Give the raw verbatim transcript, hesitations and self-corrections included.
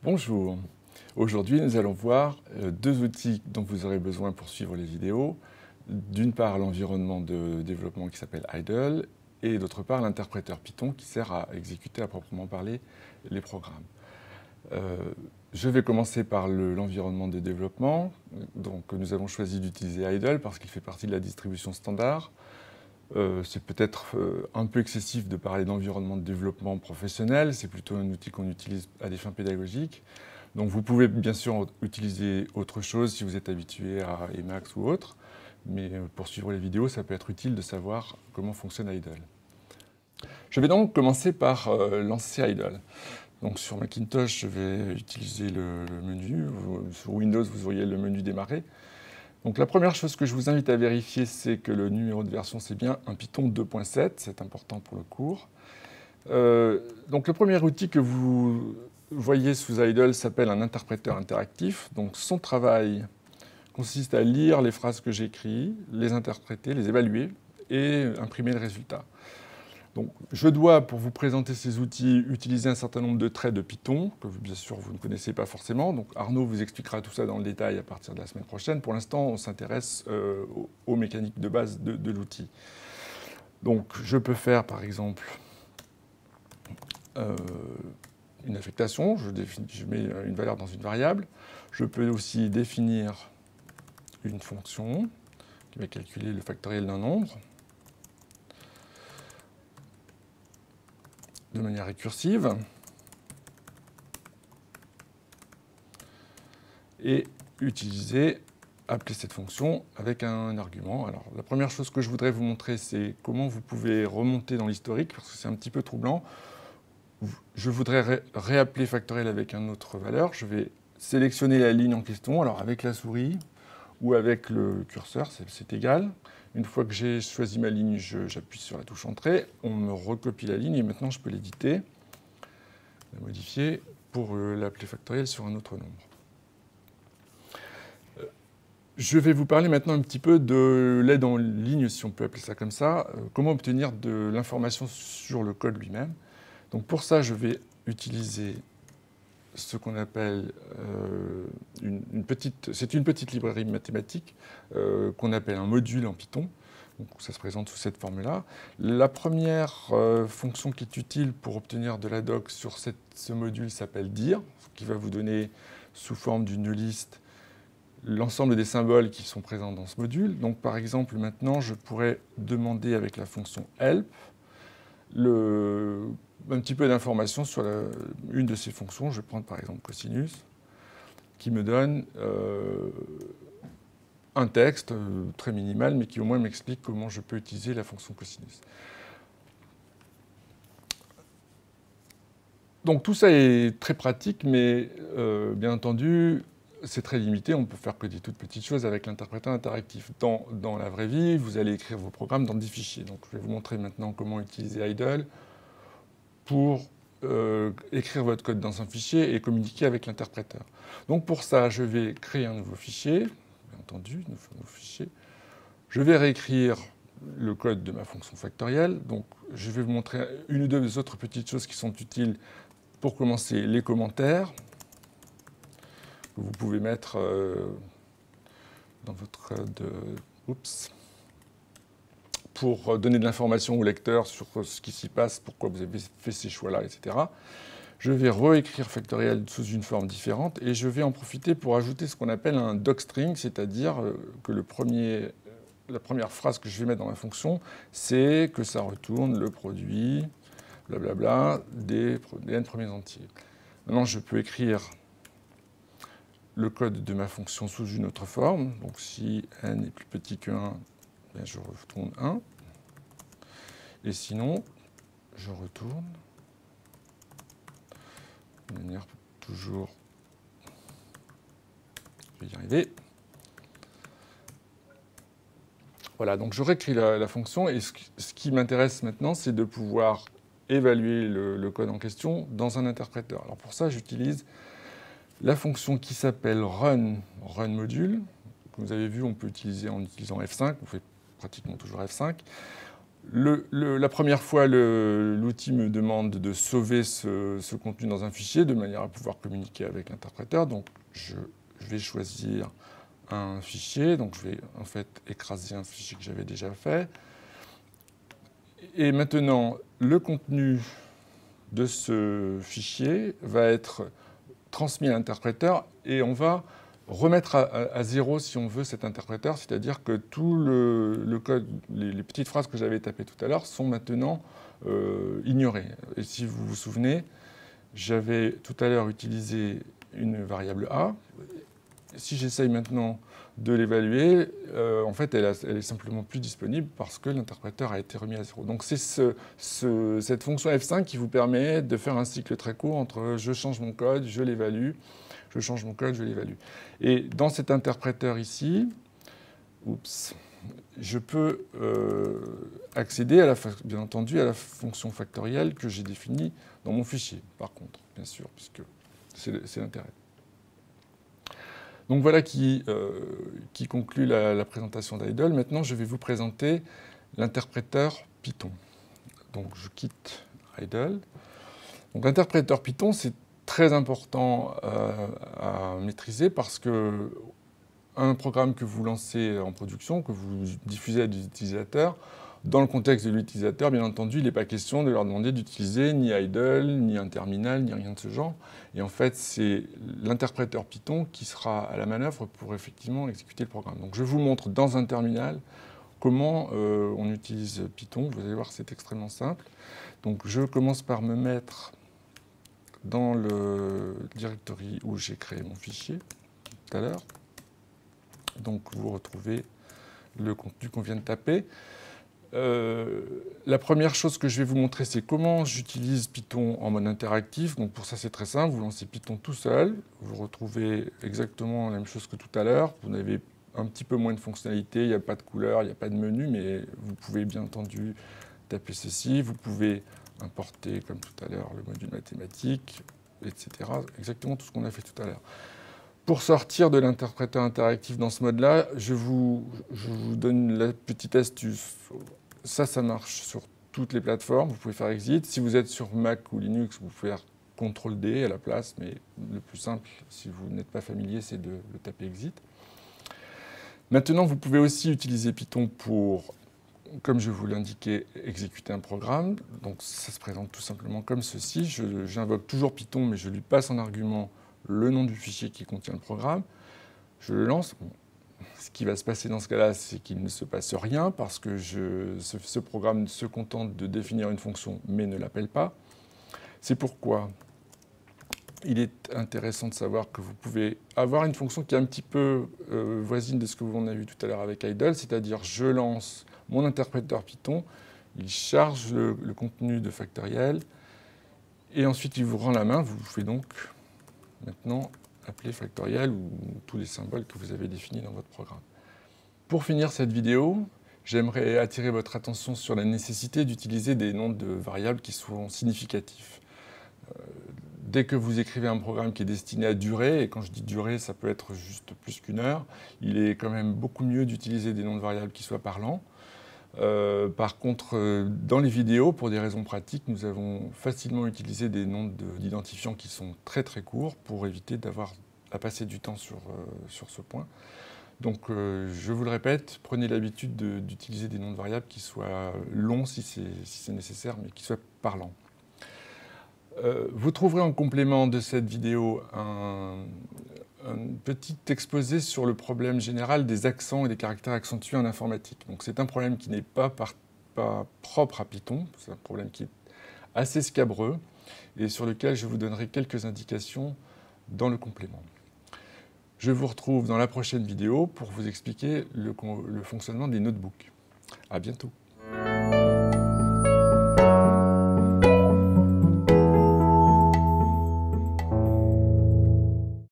Bonjour. Aujourd'hui, nous allons voir euh, deux outils dont vous aurez besoin pour suivre les vidéos. D'une part, l'environnement de développement qui s'appelle idle, et d'autre part, l'interpréteur Python qui sert à exécuter à proprement parler les programmes. Euh, je vais commencer par l'environnement de développement. Donc, nous avons choisi d'utiliser idle parce qu'il fait partie de la distribution standard. Euh, c'est peut-être euh, un peu excessif de parler d'environnement de développement professionnel, c'est plutôt un outil qu'on utilise à des fins pédagogiques. Donc vous pouvez bien sûr utiliser autre chose si vous êtes habitué à Emacs ou autre, mais pour suivre les vidéos, ça peut être utile de savoir comment fonctionne idle. Je vais donc commencer par euh, lancer idle. Donc sur Macintosh, je vais utiliser le, le menu. Sur Windows, vous auriez le menu démarrer. Donc la première chose que je vous invite à vérifier, c'est que le numéro de version, c'est bien un Python deux point sept, c'est important pour le cours. Euh, donc le premier outil que vous voyez sous idle s'appelle un interpréteur interactif. Donc son travail consiste à lire les phrases que j'écris, les interpréter, les évaluer et imprimer le résultat. Donc, je dois, pour vous présenter ces outils, utiliser un certain nombre de traits de Python, que bien sûr vous ne connaissez pas forcément. Donc, Arnaud vous expliquera tout ça dans le détail à partir de la semaine prochaine. Pour l'instant, on s'intéresse euh, aux, aux mécaniques de base de, de l'outil. Donc, je peux faire, par exemple, euh, une affectation. Je, définis, je mets une valeur dans une variable. Je peux aussi définir une fonction qui va calculer le factoriel d'un nombre de manière récursive, et utiliser, appeler cette fonction avec un argument. Alors, la première chose que je voudrais vous montrer, c'est comment vous pouvez remonter dans l'historique, parce que c'est un petit peu troublant. Je voudrais ré réappeler factoriel avec une autre valeur. Je vais sélectionner la ligne en question, alors avec la souris ou avec le curseur, c'est égal. Une fois que j'ai choisi ma ligne, j'appuie sur la touche Entrée, on me recopie la ligne et maintenant je peux l'éditer, la modifier pour euh, l'appeler factoriel sur un autre nombre. Euh, je vais vous parler maintenant un petit peu de l'aide en ligne, si on peut appeler ça comme ça, euh, comment obtenir de l'information sur le code lui-même. Donc pour ça, je vais utiliser ce qu'on appelle euh, une, une petite... C'est une petite librairie mathématique euh, qu'on appelle un module en Python. Donc ça se présente sous cette forme-là. La première euh, fonction qui est utile pour obtenir de la doc sur cette, ce module s'appelle dir, qui va vous donner sous forme d'une liste l'ensemble des symboles qui sont présents dans ce module. Donc par exemple, maintenant, je pourrais demander avec la fonction help le... un petit peu d'informations sur la, une de ces fonctions. Je vais prendre par exemple cosinus, qui me donne euh, un texte euh, très minimal, mais qui au moins m'explique comment je peux utiliser la fonction cosinus. Donc tout ça est très pratique, mais euh, bien entendu, c'est très limité. On ne peut faire que des toutes petites choses avec l'interpréteur interactif. Dans, dans la vraie vie, vous allez écrire vos programmes dans des fichiers. Donc je vais vous montrer maintenant comment utiliser idle pour euh, écrire votre code dans un fichier et communiquer avec l'interpréteur. Donc pour ça, je vais créer un nouveau fichier, bien entendu, un nouveau fichier. Je vais réécrire le code de ma fonction factorielle. Donc je vais vous montrer une ou deux autres petites choses qui sont utiles. Pour commencer, les commentaires que vous pouvez mettre euh, dans votre code. Oups. Pour donner de l'information au lecteur sur ce qui s'y passe, pourquoi vous avez fait ces choix-là, et cetera. Je vais réécrire factoriel sous une forme différente et je vais en profiter pour ajouter ce qu'on appelle un docstring, c'est-à-dire que le premier, la première phrase que je vais mettre dans la fonction, c'est que ça retourne le produit, blablabla, des, des n premiers entiers. Maintenant, je peux écrire le code de ma fonction sous une autre forme. Donc si n est plus petit que un, bien, je retourne un. Et sinon, je retourne de manière toujours... Je vais y arriver. Voilà, donc je réécris la, la fonction. Et ce, ce qui m'intéresse maintenant, c'est de pouvoir évaluer le, le code en question dans un interpréteur. Alors pour ça, j'utilise la fonction qui s'appelle run, run module. Comme vous avez vu, on peut utiliser en utilisant F cinq. On fait pratiquement toujours F cinq. Le, le, la première fois, l'outil me demande de sauver ce, ce contenu dans un fichier de manière à pouvoir communiquer avec l'interpréteur. Donc, je, je vais choisir un fichier. Donc, je vais en fait écraser un fichier que j'avais déjà fait. Et maintenant, le contenu de ce fichier va être transmis à l'interpréteur et on va remettre à, à, à zéro, si on veut, cet interpréteur, c'est-à-dire que tout le, le code, les, les petites phrases que j'avais tapées tout à l'heure sont maintenant euh, ignorées. Et si vous vous souvenez, j'avais tout à l'heure utilisé une variable A. Si j'essaye maintenant de l'évaluer, euh, en fait, elle, a, elle est simplement plus disponible parce que l'interpréteur a été remis à zéro. Donc c'est ce, ce, cette fonction F cinq qui vous permet de faire un cycle très court entre je change mon code, je l'évalue, je change mon code, je l'évalue. Et dans cet interpréteur ici, oups, je peux euh, accéder, à la, bien entendu, à la fonction factorielle que j'ai définie dans mon fichier, par contre, bien sûr, puisque c'est l'intérêt. Donc voilà qui, euh, qui conclut la, la présentation d'Idle. Maintenant, je vais vous présenter l'interpréteur Python. Donc je quitte Idle. Donc l'interpréteur Python, c'est très important euh, à maîtriser parce que un programme que vous lancez en production, que vous diffusez à des utilisateurs, dans le contexte de l'utilisateur, bien entendu, il n'est pas question de leur demander d'utiliser ni Idle, ni un terminal, ni rien de ce genre. Et en fait, c'est l'interpréteur Python qui sera à la manœuvre pour effectivement exécuter le programme. Donc je vous montre dans un terminal comment euh, on utilise Python. Vous allez voir, c'est extrêmement simple. Donc je commence par me mettre dans le directory où j'ai créé mon fichier tout à l'heure. Donc vous retrouvez le contenu qu'on vient de taper. Euh, la première chose que je vais vous montrer, c'est comment j'utilise Python en mode interactif. Donc pour ça, c'est très simple. Vous lancez Python tout seul. Vous retrouvez exactement la même chose que tout à l'heure. Vous avez un petit peu moins de fonctionnalités. Il n'y a pas de couleur, il n'y a pas de menu, mais vous pouvez bien entendu taper ceci. Vous pouvez importer, comme tout à l'heure, le module mathématique, et cetera. Exactement tout ce qu'on a fait tout à l'heure. Pour sortir de l'interpréteur interactif dans ce mode-là, je vous, je vous donne la petite astuce. Ça, ça marche sur toutes les plateformes. Vous pouvez faire exit. Si vous êtes sur Mac ou Linux, vous pouvez faire contrôle D à la place, mais le plus simple, si vous n'êtes pas familier, c'est de, de taper exit. Maintenant, vous pouvez aussi utiliser Python pour, comme je vous l'indiquais, exécuter un programme. Donc ça se présente tout simplement comme ceci. J'invoque toujours Python, mais je lui passe en argument le nom du fichier qui contient le programme. Je le lance. Bon, ce qui va se passer dans ce cas-là, c'est qu'il ne se passe rien parce que je, ce, ce programme se contente de définir une fonction mais ne l'appelle pas. C'est pourquoi il est intéressant de savoir que vous pouvez avoir une fonction qui est un petit peu euh, voisine de ce que vous avez vu tout à l'heure avec Idle, c'est-à-dire je lance mon interpréteur Python, il charge le, le contenu de factoriel et ensuite il vous rend la main. Vous pouvez donc maintenant appeler factoriel ou tous les symboles que vous avez définis dans votre programme. Pour finir cette vidéo, j'aimerais attirer votre attention sur la nécessité d'utiliser des noms de variables qui sont significatifs. Euh, dès que vous écrivez un programme qui est destiné à durer, et quand je dis durer, ça peut être juste plus qu'une heure, il est quand même beaucoup mieux d'utiliser des noms de variables qui soient parlants. Euh, par contre, euh, dans les vidéos, pour des raisons pratiques, nous avons facilement utilisé des noms d'identifiants qui sont très très courts pour éviter d'avoir à passer du temps sur, euh, sur ce point. Donc, euh, je vous le répète, prenez l'habitude d'utiliser des noms de variables qui soient longs si c'est si c'est nécessaire, mais qui soient parlants. Euh, vous trouverez en complément de cette vidéo un, un petit exposé sur le problème général des accents et des caractères accentués en informatique. Donc c'est un problème qui n'est pas, pas propre à Python, c'est un problème qui est assez scabreux et sur lequel je vous donnerai quelques indications dans le complément. Je vous retrouve dans la prochaine vidéo pour vous expliquer le, le fonctionnement des notebooks. À bientôt.